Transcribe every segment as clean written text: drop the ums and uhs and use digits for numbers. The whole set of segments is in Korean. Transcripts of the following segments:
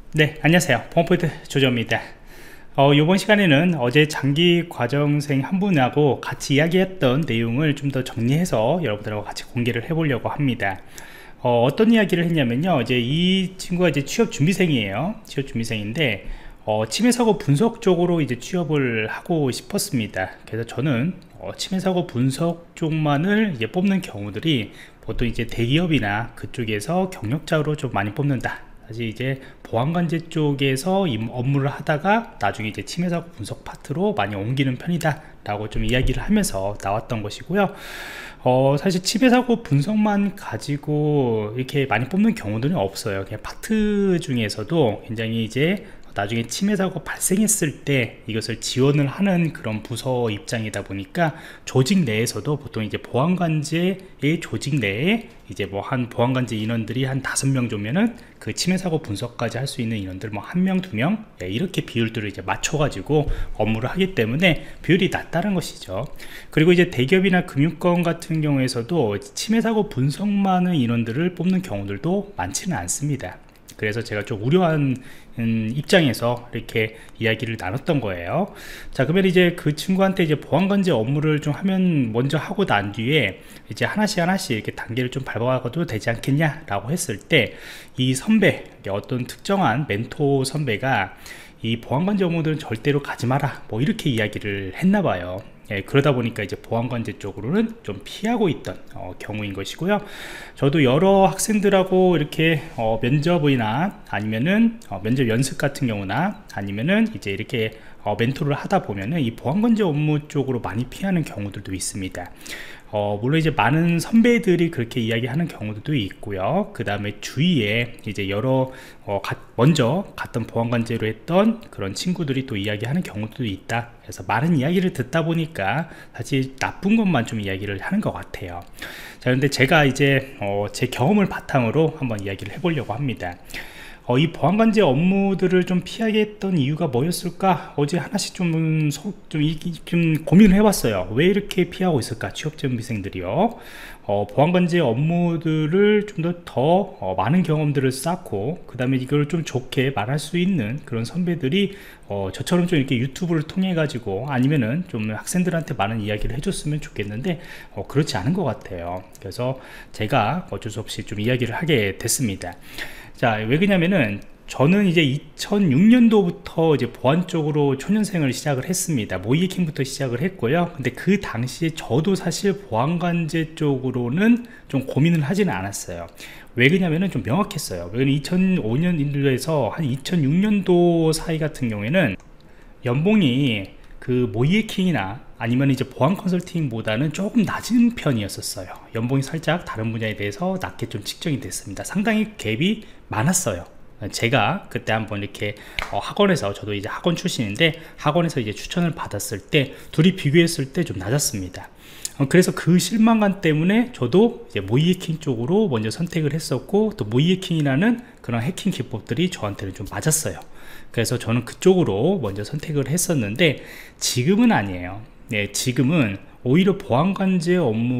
네, 안녕하세요. 펌프트 조조입니다. 이번 시간에는 어제 장기 과정생 한 분하고 같이 이야기했던 내용을 좀 더 정리해서 여러분들하고 같이 공개를 해보려고 합니다. 어떤 이야기를 했냐면요. 이제 이 친구가 이제 취업 준비생이에요. 취업 준비생인데, 치매 사고 분석 쪽으로 이제 취업을 하고 싶었습니다. 그래서 저는 치매 사고 분석 쪽만을 이제 뽑는 경우들이 보통 이제 대기업이나 그쪽에서 경력자로 좀 많이 뽑는다. 사실 이제 보안관제 쪽에서 업무를 하다가 나중에 이제 치매사고 분석 파트로 많이 옮기는 편이다 라고 좀 이야기를 하면서 나왔던 것이고요. 사실 치매사고 분석만 가지고 이렇게 많이 뽑는 경우들은 없어요. 그냥 파트 중에서도 굉장히 이제 나중에 치매 사고 발생했을 때 이것을 지원을 하는 그런 부서 입장이다 보니까 조직 내에서도 보통 이제 보안관제의 조직 내에 이제 뭐 한 보안관제 인원들이 한 5명 정도면은 그 치매 사고 분석까지 할 수 있는 인원들 뭐 1명, 2명 이렇게 비율들을 이제 맞춰 가지고 업무를 하기 때문에 비율이 낮다는 것이죠. 그리고 이제 대기업이나 금융권 같은 경우에서도 치매 사고 분석만의 인원들을 뽑는 경우들도 많지는 않습니다. 그래서 제가 좀 우려한 입장에서 이렇게 이야기를 나눴던 거예요. 자, 그러면 이제 그 친구한테 이제 보안관제 업무를 좀 하면 먼저 하고 난 뒤에 이제 하나씩 이렇게 단계를 좀 밟아가도 되지 않겠냐 라고 했을 때 이 선배, 어떤 특정한 멘토 선배가 이 보안관제 업무들은 절대로 가지 마라 뭐 이렇게 이야기를 했나 봐요. 그러다 보니까 이제 보안관제 쪽으로는 좀 피하고 있던 경우인 것이고요. 저도 여러 학생들하고 이렇게 면접이나 아니면은 면접 연습 같은 경우나 아니면은 이제 이렇게 멘토를 하다 보면은 이 보안관제 업무 쪽으로 많이 피하는 경우들도 있습니다. 물론 이제 많은 선배들이 그렇게 이야기하는 경우도 있고요. 그 다음에 주위에 이제 여러 먼저 갔던 보안관제로 했던 그런 친구들이 또 이야기하는 경우도 있다. 그래서 많은 이야기를 듣다 보니까 사실 나쁜 것만 좀 이야기를 하는 것 같아요. 자, 그런데 제가 이제 제 경험을 바탕으로 한번 이야기를 해보려고 합니다. 이 보안관제 업무들을 좀 피하게 했던 이유가 뭐였을까? 어제 하나씩 좀 고민을 해봤어요. 왜 이렇게 피하고 있을까? 취업준비생들이요. 보안관제 업무들을 좀 더 많은 경험들을 쌓고 그 다음에 이걸 좀 좋게 말할 수 있는 그런 선배들이 저처럼 좀 이렇게 유튜브를 통해 가지고 아니면은 좀 학생들한테 많은 이야기를 해줬으면 좋겠는데 그렇지 않은 것 같아요. 그래서 제가 어쩔 수 없이 좀 이야기를 하게 됐습니다. 자, 왜 그러냐면은 저는 이제 2006년도부터 이제 보안 쪽으로 초년생을 시작을 했습니다. 모이해킹부터 시작을 했고요. 근데 그 당시에 저도 사실 보안관제 쪽으로는 좀 고민을 하지는 않았어요. 왜 그러냐면은 좀 명확했어요. 왜냐면 2005년도에서 한 2006년도 사이 같은 경우에는 연봉이 그 모이해킹이나 아니면 이제 보안 컨설팅보다는 조금 낮은 편이었어요. 연봉이 살짝 다른 분야에 대해서 낮게 좀 측정이 됐습니다. 상당히 갭이 많았어요. 제가 그때 한번 이렇게 학원에서, 저도 이제 학원 출신인데 학원에서 이제 추천을 받았을 때 둘이 비교했을 때 좀 낮았습니다. 그래서 그 실망감 때문에 저도 이제 모이해킹 쪽으로 먼저 선택을 했었고, 또 모이해킹이라는 그런 해킹 기법들이 저한테는 좀 맞았어요. 그래서 저는 그쪽으로 먼저 선택을 했었는데 지금은 아니에요. 네, 지금은 오히려 보안관제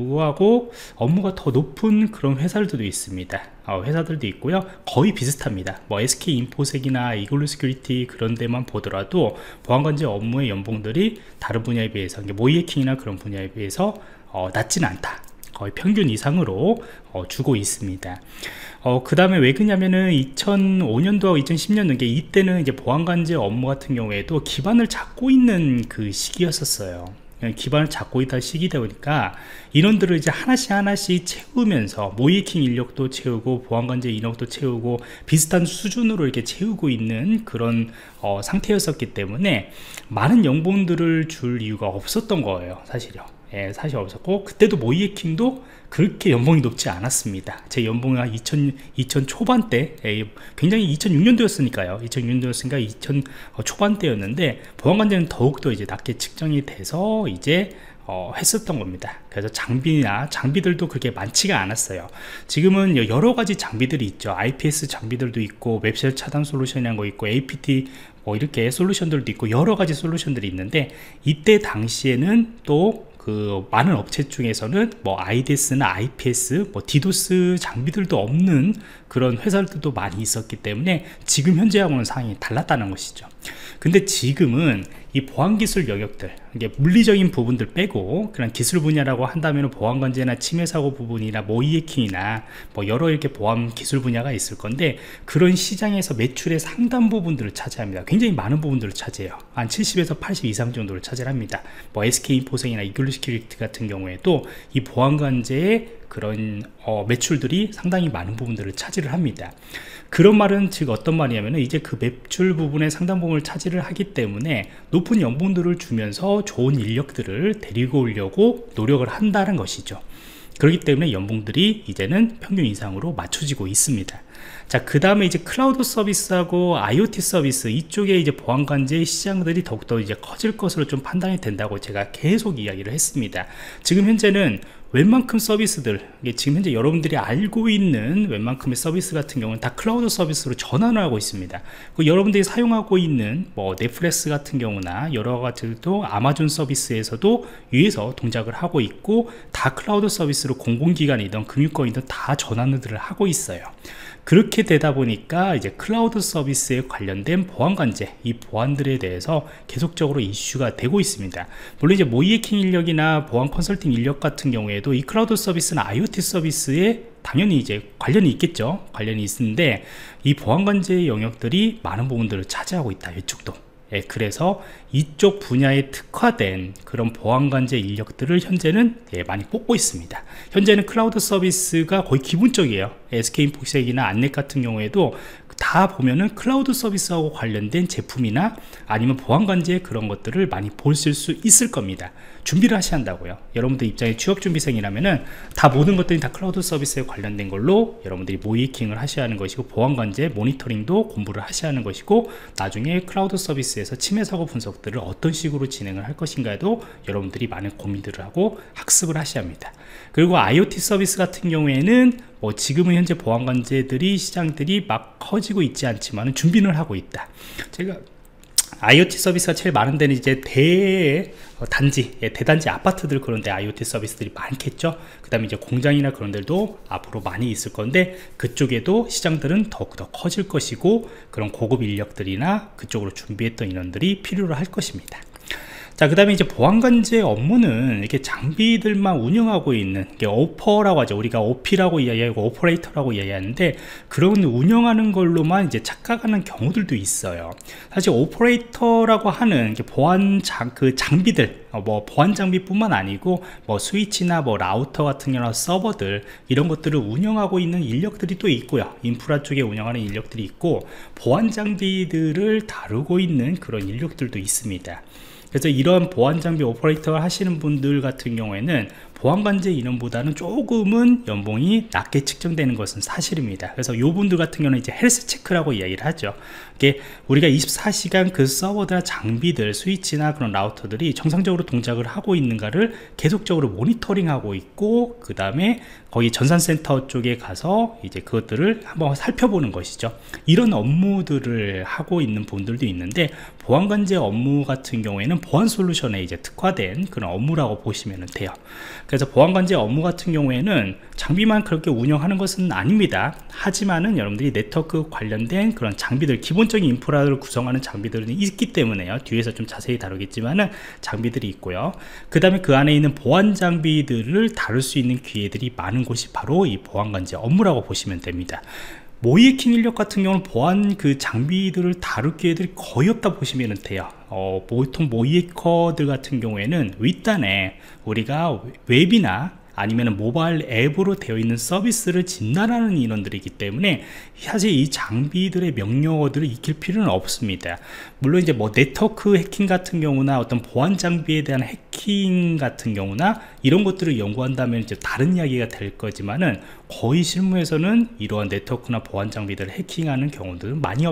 업무가 더 높은 그런 회사들도 있습니다. 회사들도 있고요. 거의 비슷합니다. 뭐 SK인포색이나 이글루 시큐리티 그런 데만 보더라도 보안관제 업무의 연봉들이 다른 분야에 비해서, 모이해킹이나 그런 분야에 비해서 낮지는 않다. 거의 평균 이상으로 주고 있습니다. 그 다음에 왜 그러냐면은 2005년도하고 2010년도 이때는 이제 보안관제 업무 같은 경우에도 기반을 잡고 있는 그 시기였었어요. 기반을 잡고 있다 시기다 보니까 인원들을 이제 하나씩 채우면서 모이해킹 인력도 채우고 보안관제 인력도 채우고 비슷한 수준으로 이렇게 채우고 있는 그런 상태였었기 때문에 많은 연봉들을 줄 이유가 없었던 거예요, 사실요. 예, 사실 없었고, 그때도 모이해킹도 그렇게 연봉이 높지 않았습니다. 제 연봉이 한 2000 초반대, 굉장히 2006년도였으니까요. 2000 초반대였는데, 보안관제는 더욱더 이제 낮게 측정이 돼서 이제 했었던 겁니다. 그래서 장비들도 그렇게 많지가 않았어요. 지금은 여러 가지 장비들이 있죠. IPS 장비들도 있고, 웹쉘 차단 솔루션이라는 거 있고, APT 이렇게 솔루션들도 있고, 여러 가지 솔루션들이 있는데, 이때 당시에는 또 그 많은 업체 중에서는 뭐 IDS나 IPS, 뭐 디도스 장비들도 없는 그런 회사들도 많이 있었기 때문에 지금 현재하고는 상황이 달랐다는 것이죠. 근데 지금은 이 보안기술 영역들, 이게 물리적인 부분들 빼고 그런 기술 분야라고 한다면 보안관제나 침해사고 부분이나 모이해킹이나 뭐 여러 이렇게 보안 기술 분야가 있을 건데, 그런 시장에서 매출의 상당 부분들을 차지합니다. 굉장히 많은 부분들을 차지해요. 한 70에서 80 이상 정도를 차지합니다. 뭐 SK인포생이나 이글루시큐리티 같은 경우에도 이 보안관제의 그런 매출들이 상당히 많은 부분들을 차지를 합니다. 그런 말은 즉 어떤 말이냐면, 이제 그 매출 부분의 상당 부분을 차지를 하기 때문에 높은 연봉들을 주면서 좋은 인력들을 데리고 오려고 노력을 한다는 것이죠. 그렇기 때문에 연봉들이 이제는 평균 이상으로 맞춰지고 있습니다. 자, 그 다음에 이제 클라우드 서비스하고 IoT 서비스, 이쪽에 이제 보안관제 시장들이 더욱더 이제 커질 것으로 좀 판단이 된다고 제가 계속 이야기를 했습니다. 지금 현재는 웬만큼 서비스들, 지금 현재 여러분들이 알고 있는 웬만큼의 서비스 같은 경우는 다 클라우드 서비스로 전환을 하고 있습니다. 그 여러분들이 사용하고 있는 뭐 넷플릭스 같은 경우나 여러 가지도 아마존 서비스에서도 위에서 동작을 하고 있고, 다 클라우드 서비스로 공공기관이든 금융권이든 다 전환을 하고 있어요. 그렇게 되다 보니까 이제 클라우드 서비스에 관련된 보안관제, 이 보안들에 대해서 계속적으로 이슈가 되고 있습니다. 물론 이제 모이해킹 인력이나 보안 컨설팅 인력 같은 경우에도 이 클라우드 서비스나 IoT 서비스에 당연히 이제 관련이 있겠죠. 관련이 있는데, 이 보안관제 영역들이 많은 부분들을 차지하고 있다, 이쪽도. 예, 그래서 이쪽 분야에 특화된 그런 보안관제 인력들을 현재는 많이 뽑고 있습니다. 현재는 클라우드 서비스가 거의 기본적이에요. SK인포색이나 안넷 같은 경우에도 다 보면은 클라우드 서비스하고 관련된 제품이나 아니면 보안관제 그런 것들을 많이 보실 수 있을 겁니다. 준비를 하셔야 한다고요. 여러분들 입장에 취업준비생이라면은 다 모든 것들이 다 클라우드 서비스에 관련된 걸로 여러분들이 모이킹을 하셔야 하는 것이고, 보안관제 모니터링도 공부를 하셔야 하는 것이고, 나중에 클라우드 서비스에서 침해사고 분석들을 어떤 식으로 진행을 할 것인가에도 여러분들이 많은 고민들을 하고 학습을 하셔야 합니다. 그리고 IoT 서비스 같은 경우에는 뭐 지금은 현재 보안관제들이 시장들이 막 커지고 있지 않지만 준비를 하고 있다. 제가 IoT 서비스가 제일 많은 데는 이제 대단지, 대단지 아파트들, 그런데 IoT 서비스들이 많겠죠. 그 다음에 이제 공장이나 그런 데도 앞으로 많이 있을 건데, 그쪽에도 시장들은 더욱더 커질 것이고, 그런 고급 인력들이나 그쪽으로 준비했던 인원들이 필요로 할 것입니다. 자, 그 다음에 이제 보안관제 업무는 이렇게 장비들만 운영하고 있는 게 오퍼라고 하죠. 우리가 OP라고 이야기하고 오퍼레이터라고 이야기하는데, 그런 운영하는 걸로만 이제 착각하는 경우들도 있어요. 사실 오퍼레이터라고 하는 그 장비들, 뭐 보안 장비뿐만 아니고 뭐 스위치나 뭐 라우터 같은 경우나 서버들, 이런 것들을 운영하고 있는 인력들이 또 있고요. 인프라 쪽에 운영하는 인력들이 있고, 보안 장비들을 다루고 있는 그런 인력들도 있습니다. 그래서 이런 보안장비 오퍼레이터 하시는 분들 같은 경우에는 보안관제 인원보다는 조금은 연봉이 낮게 측정되는 것은 사실입니다. 그래서 요 분들 같은 경우는 이제 헬스 체크라고 이야기를 하죠. 이게 우리가 24시간 그 서버나 장비들, 스위치나 그런 라우터들이 정상적으로 동작을 하고 있는가를 계속적으로 모니터링하고 있고, 그 다음에 거기 전산센터 쪽에 가서 이제 그것들을 한번 살펴보는 것이죠. 이런 업무들을 하고 있는 분들도 있는데, 보안관제 업무 같은 경우에는 보안 솔루션에 이제 특화된 그런 업무라고 보시면 돼요. 그래서 보안관제 업무 같은 경우에는 장비만 그렇게 운영하는 것은 아닙니다. 하지만은 여러분들이 네트워크 관련된 그런 장비들, 기본적인 인프라를 구성하는 장비들이 있기 때문에요. 뒤에서 좀 자세히 다루겠지만은 장비들이 있고요. 그 다음에 그 안에 있는 보안 장비들을 다룰 수 있는 기회들이 많은 곳이 바로 이 보안관제 업무라고 보시면 됩니다. 모이해킹 인력 같은 경우는 보안 그 장비들을 다룰 기회들이 거의 없다 보시면 돼요. 보통 모이해커들 같은 경우에는 윗단에 우리가 웹이나 아니면 모바일 앱으로 되어 있는 서비스를 진단하는 인원들이기 때문에 사실 이 장비들의 명령어들을 익힐 필요는 없습니다. 물론 이제 뭐 네트워크 해킹 같은 경우나 어떤 보안 장비에 대한 해킹 같은 경우나 이런 것들을 연구한다면 이제 다른 이야기가 될 거지만은, 거의 실무에서는 이러한 네트워크나 보안 장비들을 해킹하는 경우들은 많이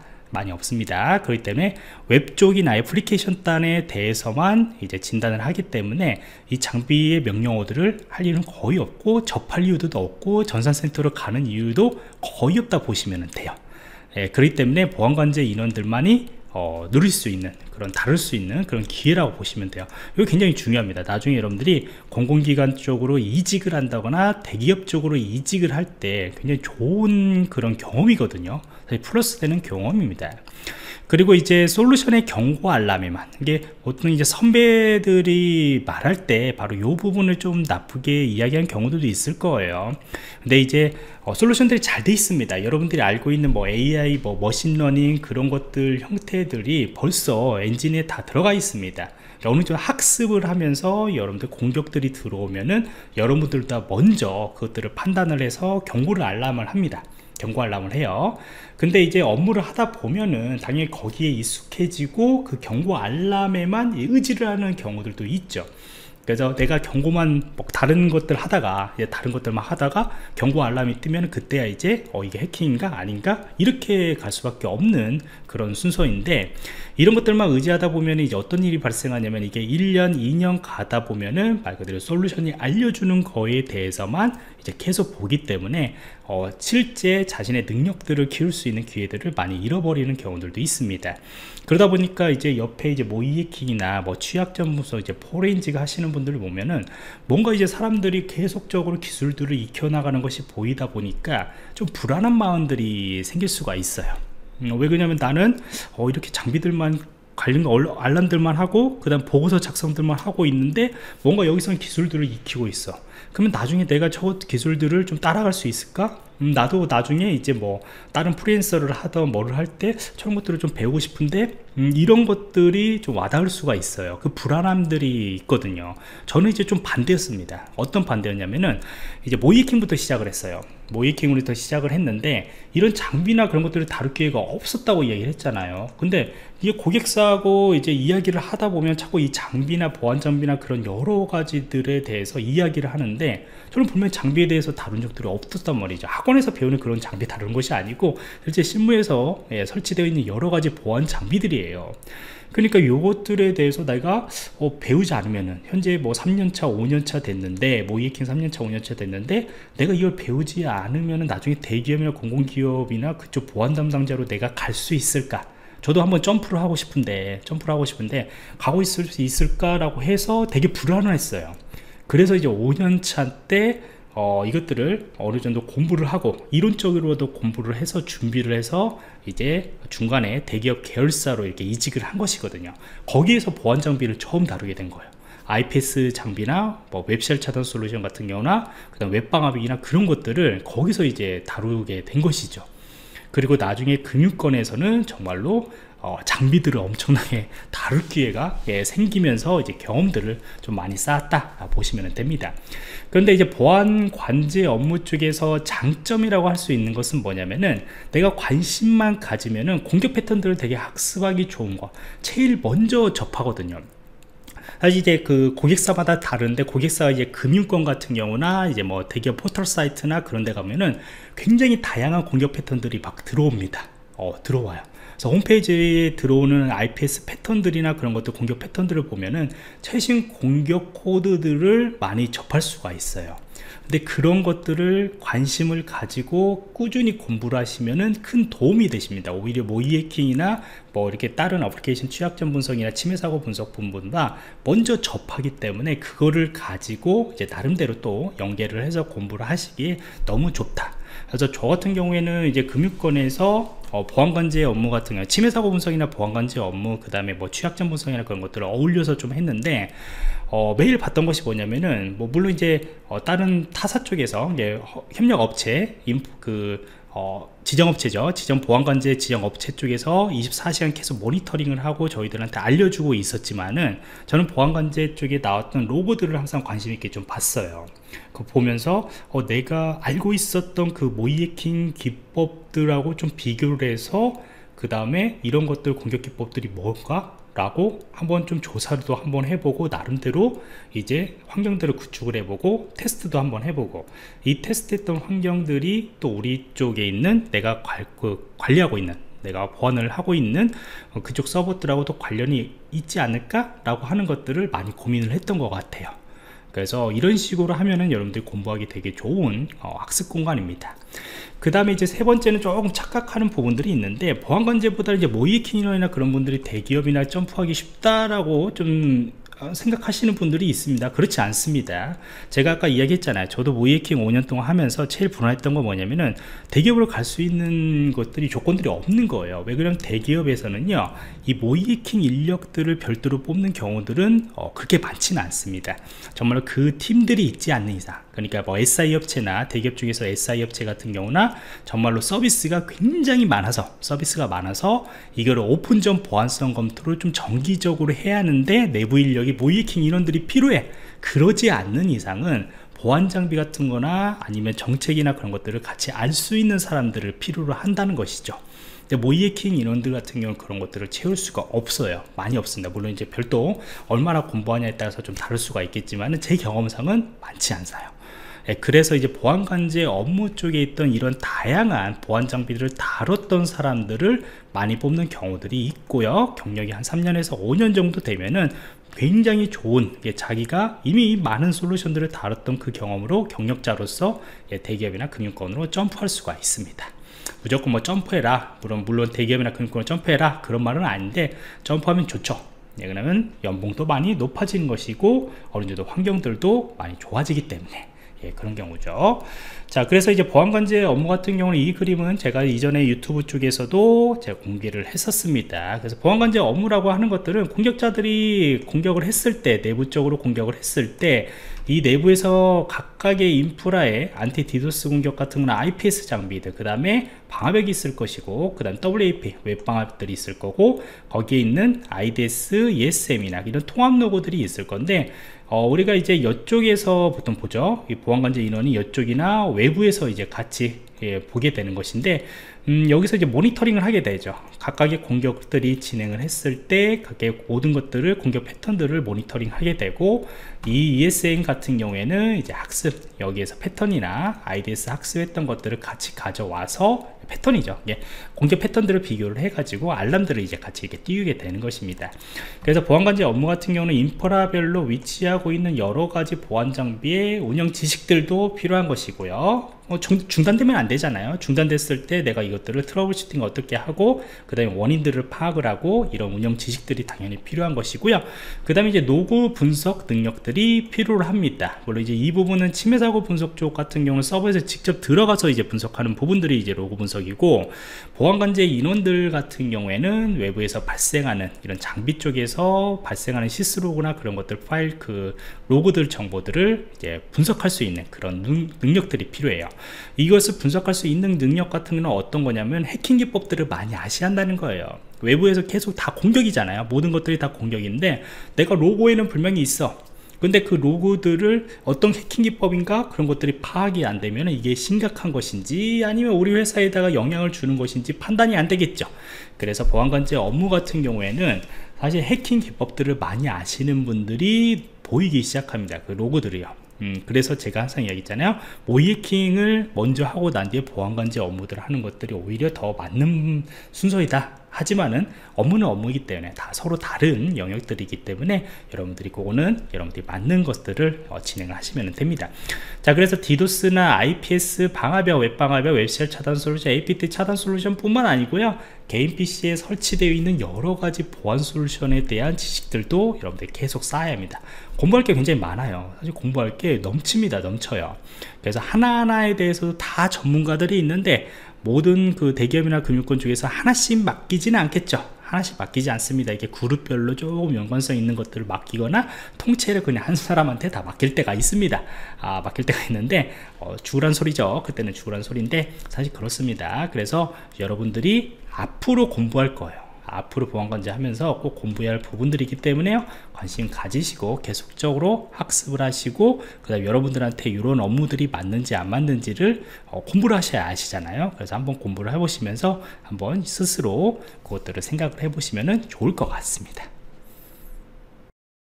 없습니다. 그렇기 때문에 웹 쪽이나 애플리케이션 단에 대해서만 이제 진단을 하기 때문에 이 장비의 명령어들을 할 일은 거의 없고, 접할 이유도 없고, 전산센터로 가는 이유도 거의 없다 보시면 돼요. 그렇기 때문에 보안관제 인원들만이 누릴 수 있는, 그런 다룰 수 있는 그런 기회라고 보시면 돼요. 이거 굉장히 중요합니다. 나중에 여러분들이 공공기관 쪽으로 이직을 한다거나 대기업 쪽으로 이직을 할 때 굉장히 좋은 그런 경험이거든요. 플러스 되는 경험입니다. 그리고 이제 솔루션의 경고 알람에만, 이게 보통 이제 선배들이 말할 때 바로 이 부분을 좀 나쁘게 이야기한 경우들도 있을 거예요. 근데 이제 솔루션들이 잘 돼 있습니다. 여러분들이 알고 있는 뭐 AI, 뭐 머신러닝 그런 것들 형태들이 벌써 엔진에 다 들어가 있습니다. 어느 정도 학습을 하면서 여러분들 공격들이 들어오면은 여러분들도 먼저 그것들을 판단을 해서 경고를 알람을 합니다. 경고 알람을 해요. 근데 이제 업무를 하다 보면은 당연히 거기에 익숙해지고 그 경고 알람에만 의지를 하는 경우들도 있죠. 그래서 내가 경고만 뭐 다른 것들 하다가, 이제 다른 것들만 하다가 경고 알람이 뜨면 그때야 이제 이게 해킹인가 아닌가 이렇게 갈 수밖에 없는 그런 순서인데, 이런 것들만 의지하다 보면 이제 어떤 일이 발생하냐면, 이게 1년 2년 가다 보면은 말 그대로 솔루션이 알려주는 거에 대해서만 이제 계속 보기 때문에 실제 자신의 능력들을 키울 수 있는 기회들을 많이 잃어버리는 경우들도 있습니다. 그러다 보니까 이제 옆에 이제 모이해킹이나 뭐 취약점부서 이제 포렌식 하시는 분들을 보면은 뭔가 이제 사람들이 계속적으로 기술들을 익혀나가는 것이 보이다 보니까 좀 불안한 마음들이 생길 수가 있어요. 왜 그러냐면 나는 이렇게 장비들만 관련 알람들만 하고 그 다음 보고서 작성들만 하고 있는데 뭔가 여기서는 기술들을 익히고 있어. 그러면 나중에 내가 저 기술들을 좀 따라갈 수 있을까? 나도 나중에 이제 뭐 다른 프리랜서를 하던 뭐를 할 때 저런 것들을 좀 배우고 싶은데 이런 것들이 좀 와닿을 수가 있어요. 그 불안함들이 있거든요. 저는 이제 좀 반대였습니다. 어떤 반대였냐면은 이제 모이킹부터 시작을 했어요. 모이킹으로부터 시작을 했는데 이런 장비나 그런 것들을 다룰 기회가 없었다고 이야기를 했잖아요. 근데 이게 고객사하고 이제 이야기를 하다 보면 자꾸 이 장비나 보안 장비나 그런 여러 가지들에 대해서 이야기를 하는데, 저는 분명히 장비에 대해서 다룬 적들이 없었단 말이죠. 학원에서 배우는 그런 장비 다루는 것이 아니고 실제 실무에서 설치되어 있는 여러 가지 보안 장비들이에요. 그러니까 요것들에 대해서 내가 배우지 않으면은, 현재 뭐 3년차 5년차 됐는데, 모이해킹 3년차 5년차 됐는데 내가 이걸 배우지 않으면은 나중에 대기업이나 공공기업이나 그쪽 보안 담당자로 내가 갈 수 있을까? 저도 한번 점프를 하고 싶은데 가고 있을 수 있을까라고 해서 되게 불안했어요. 그래서 이제 5년차 때 이것들을 어느 정도 공부를 하고 이론적으로도 공부를 해서 준비를 해서 이제 중간에 대기업 계열사로 이렇게 이직을 한 것이거든요. 거기에서 보안 장비를 처음 다루게 된 거예요. IPS 장비나 뭐 웹쉘 차단 솔루션 같은 경우나 그다음 웹방화벽이나 그런 것들을 거기서 이제 다루게 된 것이죠. 그리고 나중에 금융권에서는 정말로 장비들을 엄청나게 다룰 기회가 생기면서 이제 경험들을 좀 많이 쌓았다 보시면 됩니다. 그런데 이제 보안 관제 업무 쪽에서 장점이라고 할 수 있는 것은 뭐냐면은, 내가 관심만 가지면은 공격 패턴들을 되게 학습하기 좋은 거 제일 먼저 접하거든요. 사실 이제 그 고객사마다 다른데, 고객사가 이제 금융권 같은 경우나 이제 뭐 대기업 포털 사이트나 그런 데 가면은 굉장히 다양한 공격 패턴들이 막 들어옵니다. 들어와요. 그래서 홈페이지에 들어오는 IPS 패턴들이나 그런 것들, 공격 패턴들을 보면은 최신 공격 코드들을 많이 접할 수가 있어요. 근데 그런 것들을 관심을 가지고 꾸준히 공부를 하시면은 큰 도움이 되십니다. 오히려 모이해킹이나 뭐 이렇게 다른 어플리케이션 취약점 분석이나 침해 사고 분석 부분보다 먼저 접하기 때문에 그거를 가지고 이제 나름대로 또 연계를 해서 공부를 하시기에 너무 좋다. 그래서 저 같은 경우에는 이제 금융권에서 보안관제 업무 같은 경우, 침해 사고 분석이나 보안관제 업무, 그 다음에 뭐 취약점 분석이나 그런 것들을 어울려서 좀 했는데, 매일 봤던 것이 뭐냐면은, 뭐 물론 이제 다른 타사 쪽에서 이제 협력 업체, 지정업체죠. 보안관제 지정업체 쪽에서 24시간 계속 모니터링을 하고 저희들한테 알려주고 있었지만은, 저는 보안관제 쪽에 나왔던 로고들을 항상 관심 있게 좀 봤어요. 그거 보면서 내가 알고 있었던 그 모이해킹 기법들하고 좀 비교를 해서 그 다음에 이런 것들 공격 기법들이 뭔가? 라고 한번 좀 조사도 한번 해보고, 나름대로 이제 환경들을 구축을 해보고 테스트도 한번 해보고, 이 테스트했던 환경들이 또 우리 쪽에 있는 내가 관리하고 있는, 내가 보안을 하고 있는 그쪽 서버들하고도 관련이 있지 않을까 라고 하는 것들을 많이 고민을 했던 것 같아요. 그래서 이런 식으로 하면은 여러분들이 공부하기 되게 좋은 학습 공간입니다. 그 다음에 이제 세 번째는 조금 착각하는 부분들이 있는데, 보안관제보다 이제 모이킹 인원이나 그런 분들이 대기업이나 점프하기 쉽다라고 좀 생각하시는 분들이 있습니다. 그렇지 않습니다. 제가 아까 이야기했잖아요. 저도 모이킹 5년 동안 하면서 제일 불안했던 건 뭐냐면은 대기업으로 갈 수 있는 것들이 조건들이 없는 거예요. 왜 그러면 대기업에서는요, 이 모이킹 인력들을 별도로 뽑는 경우들은 그렇게 많지는 않습니다. 정말로 그 팀들이 있지 않는 이상, 그러니까 뭐 SI 업체나 대기업 중에서 SI 업체 같은 경우나 정말로 서비스가 굉장히 많아서, 이거를 오픈전 보안성 검토를 좀 정기적으로 해야 하는데 내부 인력이 모이킹 인원들이 필요해. 그러지 않는 이상은 보안 장비 같은 거나 아니면 정책이나 그런 것들을 같이 알 수 있는 사람들을 필요로 한다는 것이죠. 근데 모이킹 인원들 같은 경우는 그런 것들을 채울 수가 없어요. 많이 없습니다. 물론 이제 별도 얼마나 공부하냐에 따라서 좀 다를 수가 있겠지만 제 경험상은 많지 않아요. 그래서 이제 보안관제 업무 쪽에 있던 이런 다양한 보안 장비들을 다뤘던 사람들을 많이 뽑는 경우들이 있고요. 경력이 한 3년에서 5년 정도 되면은 굉장히 좋은, 자기가 이미 많은 솔루션들을 다뤘던 그 경험으로 경력자로서 대기업이나 금융권으로 점프할 수가 있습니다. 무조건 뭐 점프해라, 물론 대기업이나 금융권으로 점프해라 그런 말은 아닌데, 점프하면 좋죠. 그러면 연봉도 많이 높아지는 것이고 어느 정도 환경들도 많이 좋아지기 때문에 그런 경우죠. 자, 그래서 이제 보안관제 업무 같은 경우는 이 그림은 제가 이전에 유튜브 쪽에서도 제가 공개를 했었습니다. 그래서 보안관제 업무라고 하는 것들은 공격자들이 공격을 했을 때, 내부적으로 공격을 했을 때 이 내부에서 각각의 인프라에 안티 디도스 공격 같은 건 IPS 장비들, 그 다음에 방화벽이 있을 것이고, 그 다음 WAP 웹 방화벽들이 있을 거고, 거기에 있는 IDS, ESM이나 이런 통합 로고들이 있을 건데, 우리가 이제 이쪽에서 보통 보죠. 이 보안관제 인원이 이쪽이나 외부에서 이제 같이 보게 되는 것인데, 여기서 이제 모니터링을 하게 되죠. 각각의 공격들이 진행을 했을 때 각각의 모든 것들을, 공격 패턴들을 모니터링 하게 되고, 이 ESM 같은 경우에는 이제 학습, 여기에서 패턴이나 IDS 학습했던 것들을 같이 가져와서, 패턴이죠. 공격 패턴들을 비교를 해가지고 알람들을 이제 같이 이렇게 띄우게 되는 것입니다. 그래서 보안관제 업무 같은 경우는 인프라별로 위치하고 있는 여러 가지 보안 장비의 운영 지식들도 필요한 것이고요. 중단되면 안 되잖아요. 중단됐을 때 내가 이것들을 트러블 슈팅 어떻게 하고, 그 다음에 원인들을 파악을 하고, 이런 운영 지식들이 당연히 필요한 것이고요. 그 다음에 이제 로그 분석 능력들이 필요를 합니다. 물론 이제 이 부분은 침해 사고 분석 쪽 같은 경우는 서버에서 직접 들어가서 이제 분석하는 부분들이 이제 로그 분석이고, 보안관제 인원들 같은 경우에는 외부에서 발생하는 이런 장비 쪽에서 발생하는 시스로그나 그런 것들 파일, 그 로그들 정보들을 이제 분석할 수 있는 그런 능력들이 필요해요. 이것을 분석할 수 있는 능력 같은 건 어떤 거냐면, 해킹 기법들을 많이 아셔야 한다는 거예요. 외부에서 계속 다 공격이잖아요. 모든 것들이 다 공격인데 내가 로고에는 분명히 있어. 근데 그 로고들을 어떤 해킹 기법인가 그런 것들이 파악이 안 되면 이게 심각한 것인지 아니면 우리 회사에다가 영향을 주는 것인지 판단이 안 되겠죠. 그래서 보안관제 업무 같은 경우에는 사실 해킹 기법들을 많이 아시는 분들이 보이기 시작합니다. 그 로고들이요. 그래서 제가 항상 이야기했잖아요. 모이킹을 먼저 하고 난 뒤에 보안관제 업무들을 하는 것들이 오히려 더 맞는 순서이다. 하지만은 업무는 업무이기 때문에 다 서로 다른 영역들이기 때문에 여러분들이 그거는 여러분들이 맞는 것들을 진행을 하시면 됩니다. 자, 그래서 디도스나 IPS 방화벽, 웹방화벽, 웹쉘 차단 솔루션, APT 차단 솔루션 뿐만 아니고요, 개인 PC에 설치되어 있는 여러 가지 보안 솔루션에 대한 지식들도 여러분들이 계속 쌓아야 합니다. 공부할 게 굉장히 많아요. 사실 공부할 게 넘칩니다. 넘쳐요. 그래서 하나하나에 대해서 다 전문가들이 있는데, 모든 그 대기업이나 금융권 중에서 하나씩 맡기지는 않겠죠. 하나씩 맡기지 않습니다. 이게 그룹별로 조금 연관성 있는 것들을 맡기거나 통째로 그냥 한 사람한테 다 맡길 때가 있습니다. 맡길 때가 있는데 주란 소리죠. 그때는 주란 소리인데 사실 그렇습니다. 그래서 여러분들이 앞으로 공부할 거예요. 앞으로 보안관제 하면서 꼭 공부해야 할 부분들이기 때문에요, 관심 가지시고 계속적으로 학습을 하시고, 그 다음에 여러분들한테 이런 업무들이 맞는지 안 맞는지를 공부를 하셔야 아시잖아요. 그래서 한번 공부를 해보시면서 한번 스스로 그것들을 생각을 해보시면 좋을 것 같습니다.